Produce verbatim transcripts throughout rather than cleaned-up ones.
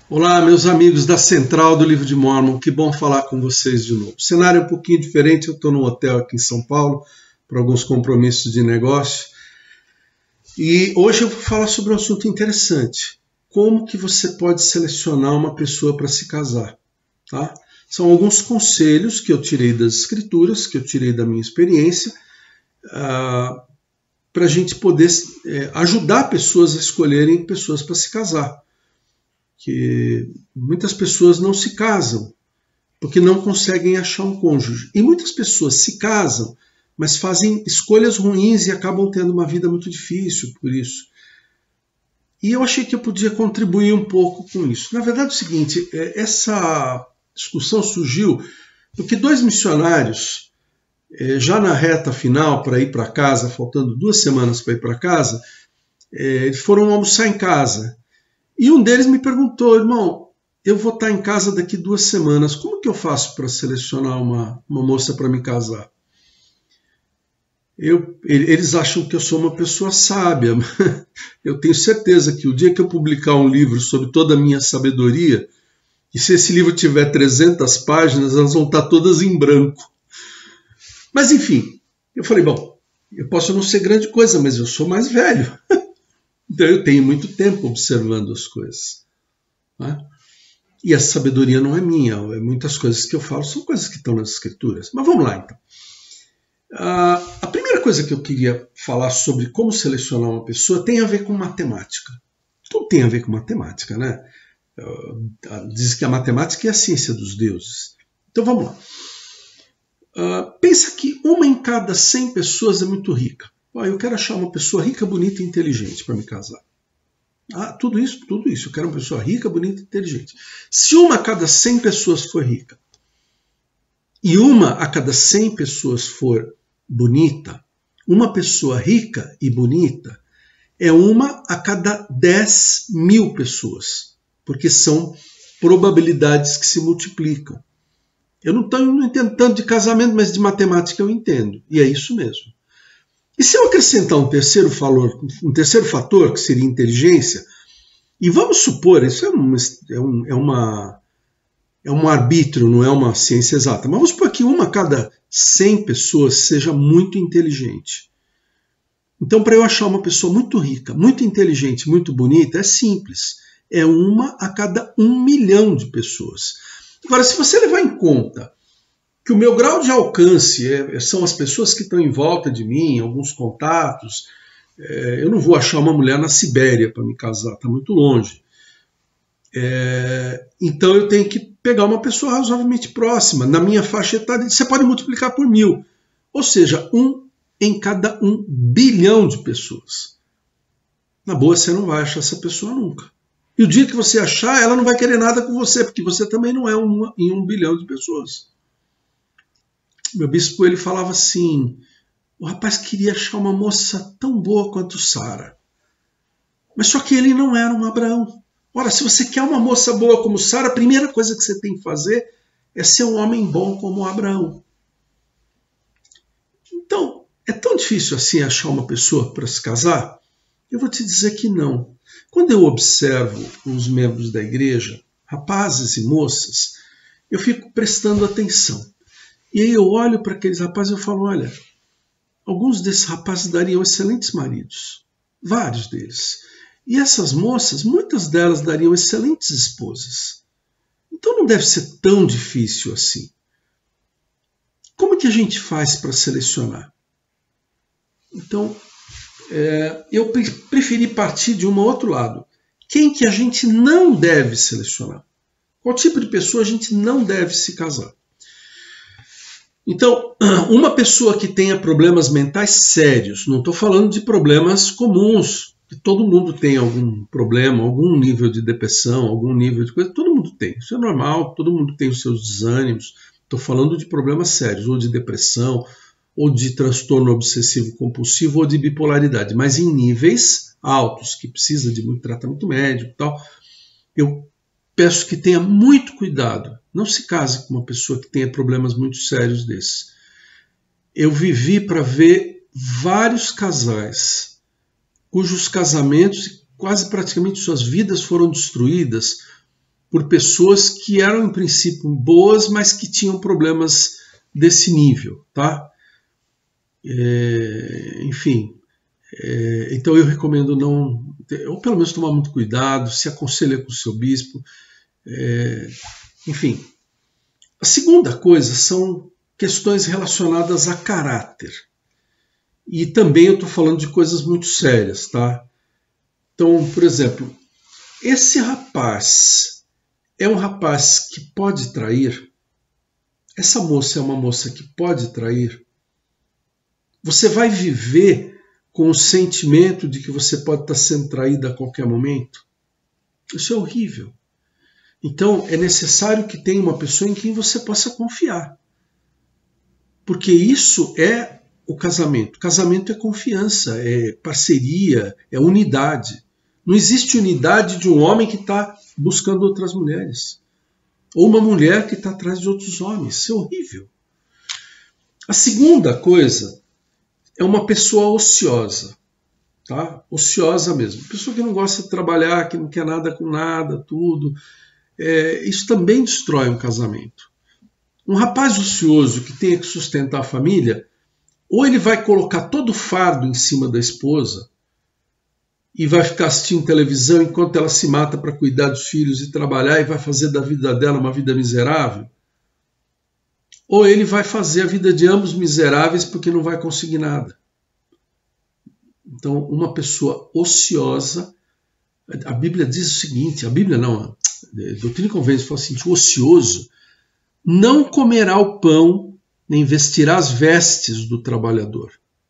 Olá, meus amigos da Central do Livro de Mórmon, que bom falar com vocês de novo. O cenário é um pouquinho diferente, eu estou num hotel aqui em São Paulo, para alguns compromissos de negócio, e hoje eu vou falar sobre um assunto interessante, como que você pode selecionar uma pessoa para se casar. Tá? São alguns conselhos que eu tirei das escrituras, que eu tirei da minha experiência, uh, para a gente poder é, ajudar pessoas a escolherem pessoas para se casar. Que muitas pessoas não se casam porque não conseguem achar um cônjuge. E muitas pessoas se casam, mas fazem escolhas ruins e acabam tendo uma vida muito difícil por isso. E eu achei que eu podia contribuir um pouco com isso. Na verdade é o seguinte, essa discussão surgiu porque dois missionários, já na reta final para ir para casa, faltando duas semanas para ir para casa, foram almoçar em casa. E um deles me perguntou, irmão, eu vou estar em casa daqui duas semanas, como que eu faço para selecionar uma, uma moça para me casar? Eu, eles acham que eu sou uma pessoa sábia. Eu tenho certeza que o dia que eu publicar um livro sobre toda a minha sabedoria, e se esse livro tiver trezentas páginas, elas vão estar todas em branco. Mas enfim, eu falei, bom, eu posso não ser grande coisa, mas eu sou mais velho. Então eu tenho muito tempo observando as coisas. Né? E a sabedoria não é minha. Muitas coisas que eu falo são coisas que estão nas escrituras. Mas vamos lá então. Uh, a primeira coisa que eu queria falar sobre como selecionar uma pessoa tem a ver com matemática. Tudo tem a ver com matemática, né? Uh, diz que a matemática é a ciência dos deuses. Então vamos lá. Uh, pensa que uma em cada cem pessoas é muito rica. Eu quero achar uma pessoa rica, bonita e inteligente para me casar. Ah, tudo isso, tudo isso. Eu quero uma pessoa rica, bonita e inteligente. Se uma a cada cem pessoas for rica e uma a cada cem pessoas for bonita, uma pessoa rica e bonita é uma a cada dez mil pessoas, porque são probabilidades que se multiplicam. Eu não estou entendendo tanto de casamento, mas de matemática eu entendo. E é isso mesmo. E se eu acrescentar um terceiro valor, um terceiro fator, que seria inteligência, e vamos supor, isso é, uma, é, um, é, uma, é um arbítrio, não é uma ciência exata, mas vamos supor que uma a cada cem pessoas seja muito inteligente. Então, para eu achar uma pessoa muito rica, muito inteligente, muito bonita, é simples. É uma a cada um milhão de pessoas. Agora, se você levar em conta que o meu grau de alcance é, são as pessoas que estão em volta de mim, alguns contatos. É, eu não vou achar uma mulher na Sibéria para me casar, está muito longe. É, então eu tenho que pegar uma pessoa razoavelmente próxima, na minha faixa etária. Você pode multiplicar por mil, ou seja, um em cada um bilhão de pessoas. Na boa, você não vai achar essa pessoa nunca. E o dia que você achar, ela não vai querer nada com você, porque você também não é uma em um bilhão de pessoas. Meu bispo ele falava assim, o rapaz queria achar uma moça tão boa quanto Sara, mas só que ele não era um Abraão. Ora, se você quer uma moça boa como Sara, a primeira coisa que você tem que fazer é ser um homem bom como Abraão. Então, é tão difícil assim achar uma pessoa para se casar? Eu vou te dizer que não. Quando eu observo os membros da igreja, rapazes e moças, eu fico prestando atenção. E aí eu olho para aqueles rapazes e eu falo, olha, alguns desses rapazes dariam excelentes maridos, vários deles. E essas moças, muitas delas dariam excelentes esposas. Então não deve ser tão difícil assim. Como é que a gente faz para selecionar? Então, é, eu preferi partir de um outro lado. Quem que a gente não deve selecionar? Qual tipo de pessoa a gente não deve se casar? Então, uma pessoa que tenha problemas mentais sérios, não estou falando de problemas comuns, que todo mundo tem algum problema, algum nível de depressão, algum nível de coisa, todo mundo tem, isso é normal, todo mundo tem os seus desânimos, estou falando de problemas sérios, ou de depressão, ou de transtorno obsessivo compulsivo, ou de bipolaridade, mas em níveis altos, que precisa de muito tratamento médico e tal, eu peço que tenha muito cuidado. Não se case com uma pessoa que tenha problemas muito sérios desses. Eu vivi para ver vários casais cujos casamentos, quase praticamente suas vidas foram destruídas por pessoas que eram, em princípio, boas, mas que tinham problemas desse nível, tá? É, enfim, é, então eu recomendo não, ou pelo menos tomar muito cuidado, se aconselha com o seu bispo, é, enfim. A segunda coisa são questões relacionadas a caráter. E também eu estou falando de coisas muito sérias, tá? Então, por exemplo, esse rapaz é um rapaz que pode trair? Essa moça é uma moça que pode trair? Você vai viver com o sentimento de que você pode estar sendo traída a qualquer momento? Isso é horrível. Então, é necessário que tenha uma pessoa em quem você possa confiar. Porque isso é o casamento. Casamento é confiança, é parceria, é unidade. Não existe unidade de um homem que está buscando outras mulheres. Ou uma mulher que está atrás de outros homens. Isso é horrível. A segunda coisa é uma pessoa ociosa. Tá? Ociosa mesmo. Pessoa que não gosta de trabalhar, que não quer nada com nada, tudo. É, isso também destrói um casamento. Um rapaz ocioso que tenha que sustentar a família, ou ele vai colocar todo o fardo em cima da esposa e vai ficar assistindo televisão enquanto ela se mata para cuidar dos filhos e trabalhar e vai fazer da vida dela uma vida miserável, ou ele vai fazer a vida de ambos miseráveis porque não vai conseguir nada. Então, uma pessoa ociosa, a Bíblia diz o seguinte, a Bíblia não, a Doutrina e Convênios fala assim, o ocioso não comerá o pão nem vestirá as vestes do trabalhador.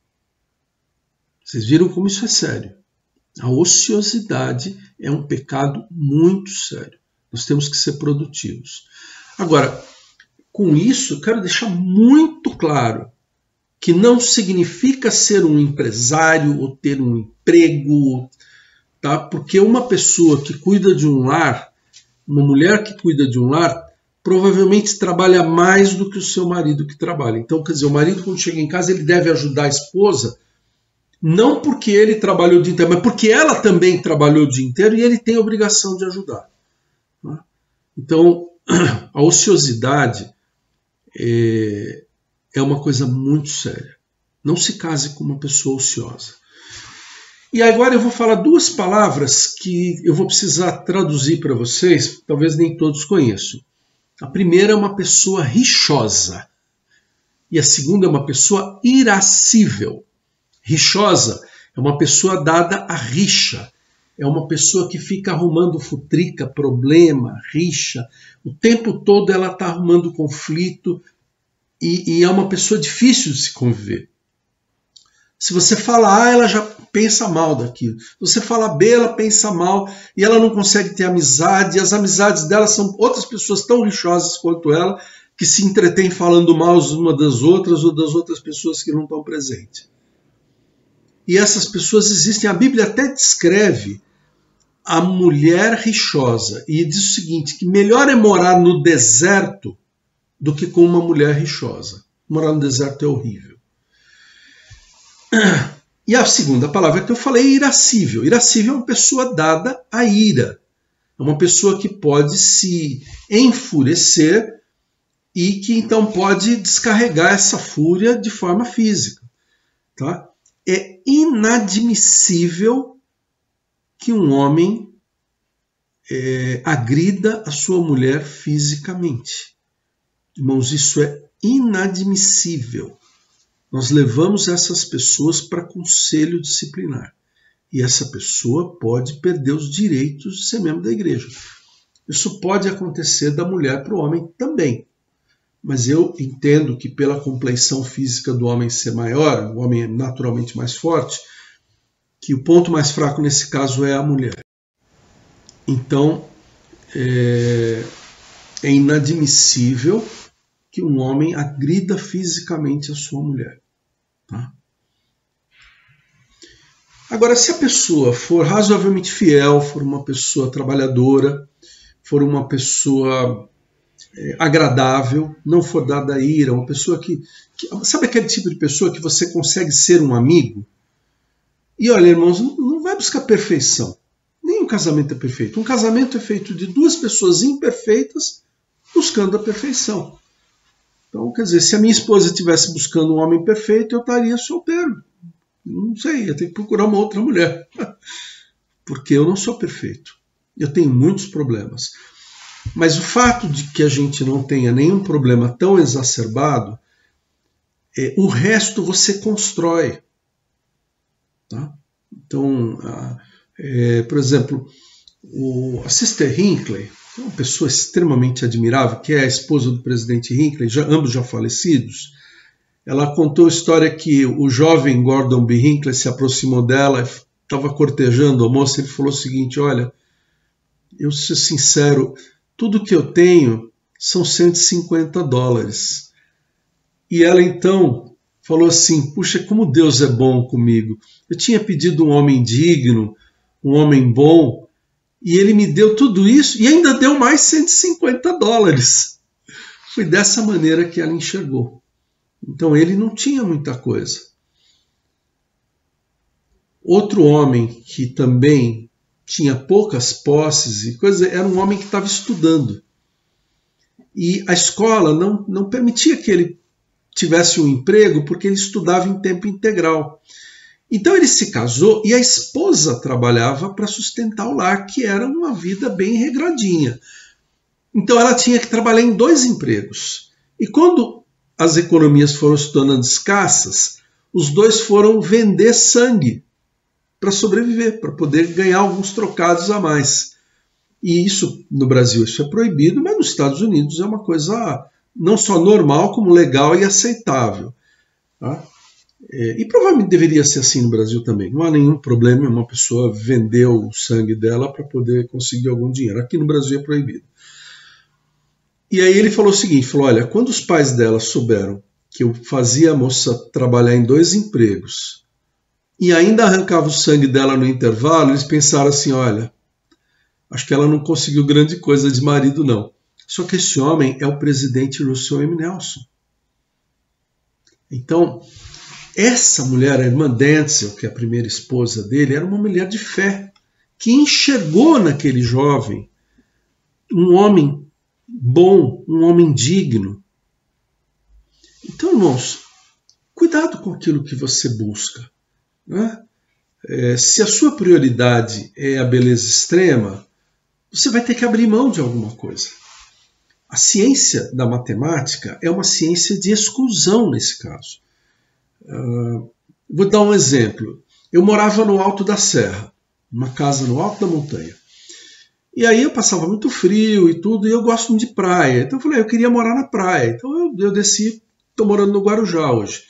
Vocês viram como isso é sério. A ociosidade é um pecado muito sério. Nós temos que ser produtivos. Agora, com isso, eu quero deixar muito claro que não significa ser um empresário ou ter um emprego, tá? Porque uma pessoa que cuida de um lar, uma mulher que cuida de um lar, provavelmente trabalha mais do que o seu marido que trabalha. Então, quer dizer, o marido quando chega em casa, ele deve ajudar a esposa, não porque ele trabalhou o dia inteiro, mas porque ela também trabalhou o dia inteiro e ele tem a obrigação de ajudar. Então, a ociosidade é, é uma coisa muito séria. Não se case com uma pessoa ociosa. E agora eu vou falar duas palavras que eu vou precisar traduzir para vocês, talvez nem todos conheçam. A primeira é uma pessoa rixosa e a segunda é uma pessoa irascível. Rixosa é uma pessoa dada a rixa, é uma pessoa que fica arrumando futrica, problema, rixa. O tempo todo ela está arrumando conflito e, e é uma pessoa difícil de se conviver. Se você fala A, ela já pensa mal daquilo. Se você fala B, ela pensa mal e ela não consegue ter amizade. E as amizades dela são outras pessoas tão rixosas quanto ela que se entretêm falando mal uma das outras ou das outras pessoas que não estão presentes. E essas pessoas existem. A Bíblia até descreve a mulher rixosa e diz o seguinte, que melhor é morar no deserto do que com uma mulher rixosa. Morar no deserto é horrível. E a segunda palavra que eu falei é irascível. Irascível é uma pessoa dada à ira. É uma pessoa que pode se enfurecer e que então pode descarregar essa fúria de forma física. Tá? É inadmissível que um homem é, agrida a sua mulher fisicamente. Irmãos, isso é inadmissível. Nós levamos essas pessoas para conselho disciplinar. E essa pessoa pode perder os direitos de ser membro da igreja. Isso pode acontecer da mulher para o homem também. Mas eu entendo que pela compleição física do homem ser maior, o homem é naturalmente mais forte, que o ponto mais fraco nesse caso é a mulher. Então, é, é inadmissível que um homem agrida fisicamente a sua mulher. Tá? Agora, se a pessoa for razoavelmente fiel, for uma pessoa trabalhadora, for uma pessoa é, agradável, não for dada a ira, uma pessoa que, que... Sabe aquele tipo de pessoa que você consegue ser um amigo? E olha, irmãos, não, não vai buscar perfeição. Nem, casamento é perfeito. Um casamento é feito de duas pessoas imperfeitas buscando a perfeição. Então, quer dizer, se a minha esposa estivesse buscando um homem perfeito, eu estaria solteiro. Não sei, ia ter que procurar uma outra mulher. Porque eu não sou perfeito. Eu tenho muitos problemas. Mas o fato de que a gente não tenha nenhum problema tão exacerbado, é, o resto você constrói. Tá? Então, a, é, por exemplo, o, a Sister Hinckley, uma pessoa extremamente admirável, que é a esposa do presidente Hinckley, já, ambos já falecidos, ela contou a história que o jovem Gordon B. Hinckley se aproximou dela, estava cortejando a moça, ele falou o seguinte: olha, eu sou sincero, tudo que eu tenho são cento e cinquenta dólares. E ela então falou assim: puxa, como Deus é bom comigo. Eu tinha pedido um homem digno, um homem bom, e ele me deu tudo isso e ainda deu mais cento e cinquenta dólares. Foi dessa maneira que ela enxergou. Então ele não tinha muita coisa. Outro homem que também tinha poucas posses e coisas, era um homem que estava estudando. E a escola não, não permitia que ele tivesse um emprego porque ele estudava em tempo integral. Então ele se casou e a esposa trabalhava para sustentar o lar, que era uma vida bem regradinha. Então ela tinha que trabalhar em dois empregos. E quando as economias foram se tornando escassas, os dois foram vender sangue para sobreviver, para poder ganhar alguns trocados a mais. E isso, no Brasil, isso é proibido, mas nos Estados Unidos é uma coisa não só normal, como legal e aceitável. Tá? É, e provavelmente deveria ser assim no Brasil também. Não há nenhum problema uma pessoa vender o sangue dela para poder conseguir algum dinheiro. Aqui no Brasil é proibido. E aí ele falou o seguinte, falou, olha, quando os pais dela souberam que eu fazia a moça trabalhar em dois empregos e ainda arrancava o sangue dela no intervalo, eles pensaram assim, olha, acho que ela não conseguiu grande coisa de marido, não. Só que esse homem é o presidente Russell M. Nelson. Então, essa mulher, a irmã Denzel, que é a primeira esposa dele, era uma mulher de fé, que enxergou naquele jovem um homem bom, um homem digno. Então, irmãos, cuidado com aquilo que você busca. Né? É, se a sua prioridade é a beleza extrema, você vai ter que abrir mão de alguma coisa. A ciência da matemática é uma ciência de exclusão nesse caso. Uh, vou dar um exemplo. Eu morava no alto da serra, uma casa no alto da montanha. E aí eu passava muito frio e tudo, e eu gosto de praia. Então eu falei, eu queria morar na praia. Então eu, eu desci, estou morando no Guarujá hoje.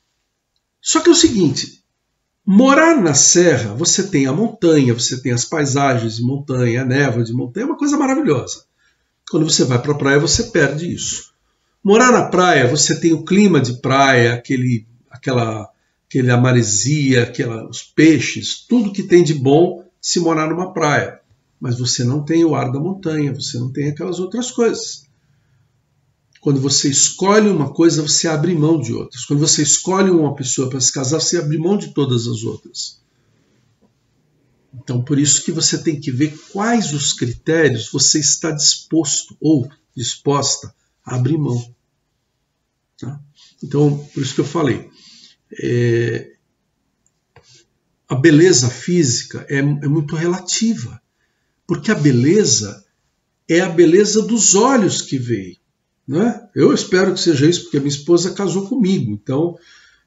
Só que é o seguinte, morar na serra, você tem a montanha, você tem as paisagens de montanha, a névoa de montanha, é uma coisa maravilhosa. Quando você vai para a praia, você perde isso. Morar na praia, você tem o clima de praia, aquele, aquela, aquele a maresia, aquela, os peixes, tudo que tem de bom se morar numa praia. Mas você não tem o ar da montanha, você não tem aquelas outras coisas. Quando você escolhe uma coisa, você abre mão de outras. Quando você escolhe uma pessoa para se casar, você abre mão de todas as outras. Então, por isso que você tem que ver quais os critérios você está disposto ou disposta a abrir mão. Tá? Então, por isso que eu falei, é, a beleza física é, é muito relativa, porque a beleza é a beleza dos olhos que veio. Né? Eu espero que seja isso, porque a minha esposa casou comigo, então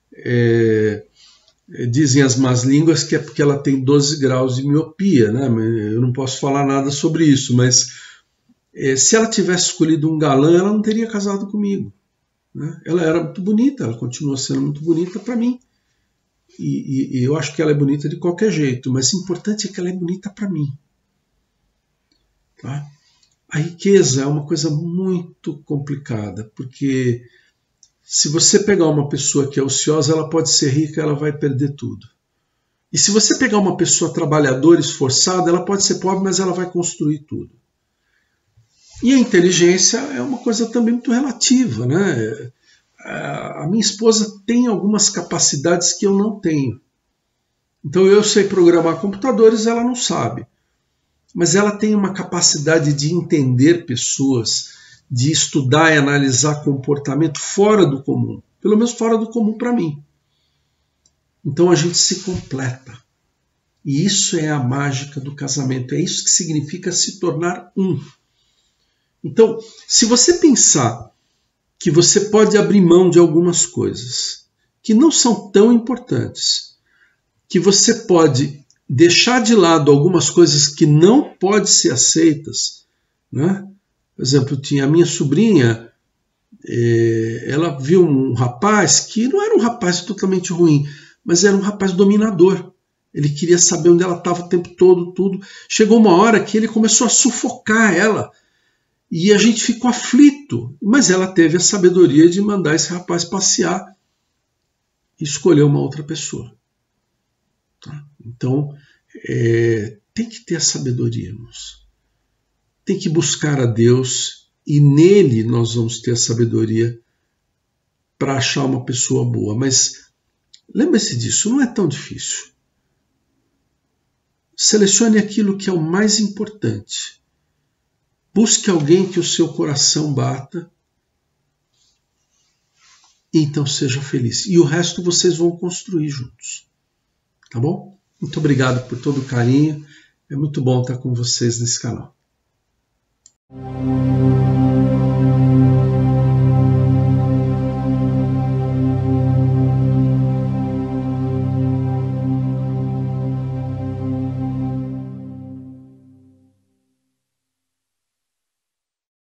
é, dizem as más línguas que é porque ela tem doze graus de miopia, né? Eu não posso falar nada sobre isso, mas é, se ela tivesse escolhido um galã, ela não teria casado comigo. Né? Ela era muito bonita, ela continua sendo muito bonita para mim, e, e, e eu acho que ela é bonita de qualquer jeito, mas o importante é que ela é bonita para mim. Tá? A riqueza é uma coisa muito complicada, porque se você pegar uma pessoa que é ociosa, ela pode ser rica, ela vai perder tudo. E se você pegar uma pessoa trabalhadora, esforçada, ela pode ser pobre, mas ela vai construir tudo. E a inteligência é uma coisa também muito relativa, né? A minha esposa tem algumas capacidades que eu não tenho. Então eu sei programar computadores, ela não sabe. mas ela tem uma capacidade de entender pessoas, de estudar e analisar comportamento fora do comum, pelo menos fora do comum para mim. Então a gente se completa. E isso é a mágica do casamento, é isso que significa se tornar um. Então, se você pensar que você pode abrir mão de algumas coisas que não são tão importantes, que você pode deixar de lado algumas coisas que não podem ser aceitas, né? Por exemplo, tinha a minha sobrinha, eh, ela viu um rapaz que não era um rapaz totalmente ruim, mas era um rapaz dominador. Ele queria saber onde ela estava o tempo todo, tudo. Chegou uma hora que ele começou a sufocar ela. E a gente ficou aflito. Mas ela teve a sabedoria de mandar esse rapaz passear e escolher uma outra pessoa. Tá? Então, é, tem que ter a sabedoria, irmãos. Tem que buscar a Deus e nele nós vamos ter a sabedoria para achar uma pessoa boa. Mas lembre-se disso, não é tão difícil. Selecione aquilo que é o mais importante. Busque alguém que o seu coração bata e então seja feliz. E o resto vocês vão construir juntos. Tá bom? Muito obrigado por todo o carinho. É muito bom estar com vocês nesse canal.